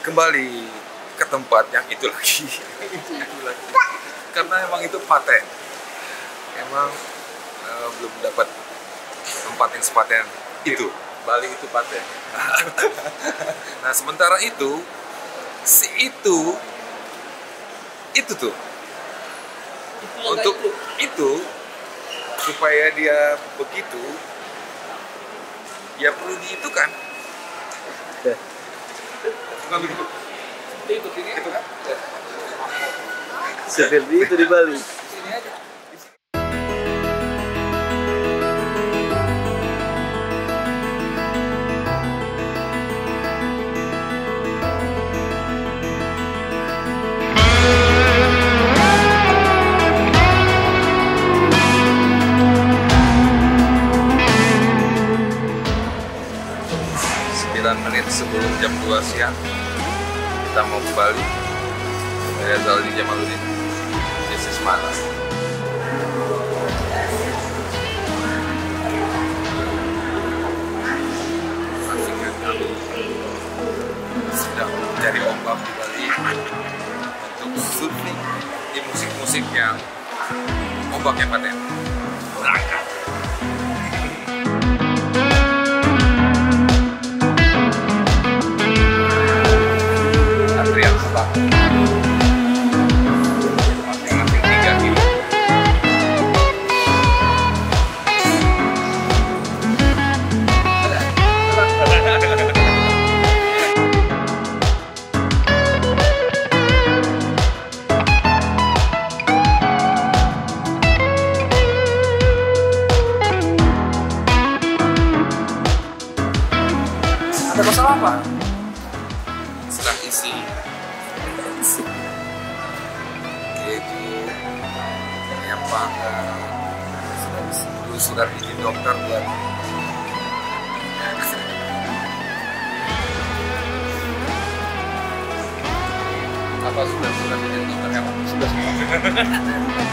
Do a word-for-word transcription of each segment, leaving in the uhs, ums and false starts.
kembali ke tempat yang itu lagi. itu, itu lagi. Karena emang itu paten. Emang uh, belum dapat tempat yang sepaten itu. Bali itu paten. Nah sementara itu si itu itu tuh Itu untuk itu. itu supaya dia begitu ya perlu diitu kan. Bukan begitu. Itu ini Itu kan? Seperti itu di Bali. sini aja. sembilan menit sebelum jam dua siang kita mau ke Bali. Saya Zaldi Jamaluddin, this is Malang. Pastikan kami sedang mencari ombak di Bali untuk surfing di musik-musik yang ombaknya paten. Berangkat. Antrian setelah masing-masing tiga kilo. Ada masalah apa? Sedang isi keju yang panggang, perlu surat izin dokter buat apa sudah surat izin dokter apa sudah semua.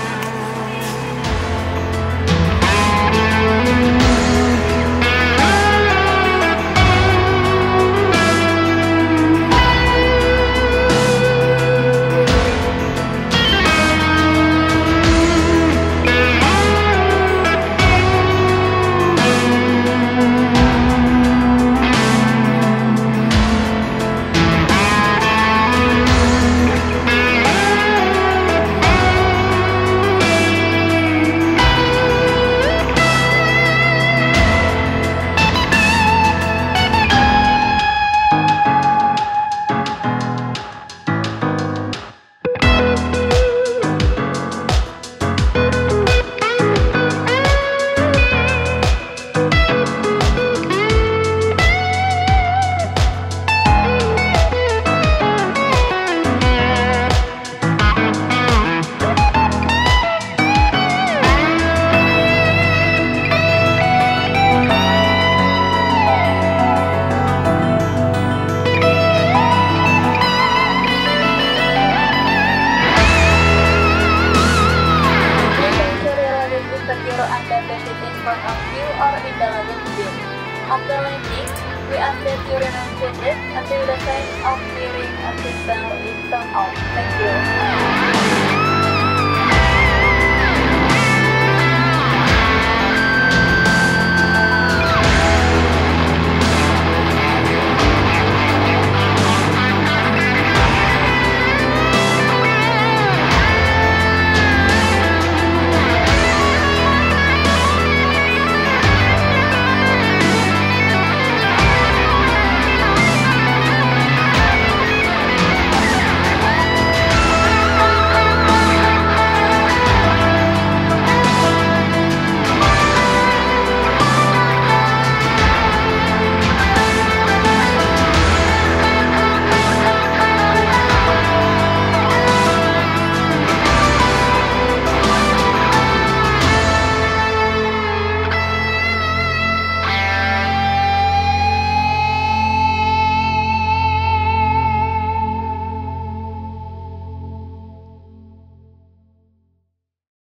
After landing, we ask that you remain seated until the sign of clearing assist bell is turned off. Thank you.